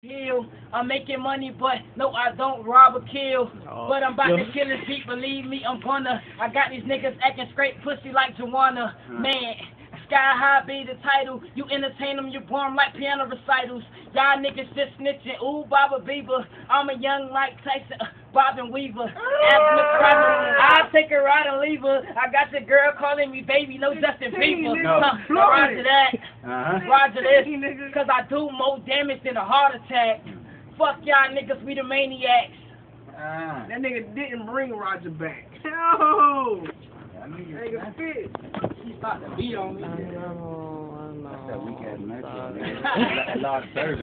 Hill. I'm making money, but no, I don't rob or kill. But I'm about to kill this beat, believe me, I'm gonna. I got these niggas acting straight pussy like Joanna. Man, Sky High be the title. You entertain them, you born like piano recitals. Y'all niggas just snitching. Ooh, Baba Bieber. I'm a young Mike Tyson, Bob and Weaver. I'll take her out and leave her. I got the girl calling me baby, no Justin Bieber. Roger that. Roger this. Cause I do more damage than a heart attack. Fuck y'all niggas, we the maniacs. That nigga didn't bring Roger back. No! That nigga fit. He started to beat on me. I know. That's that weak ass match.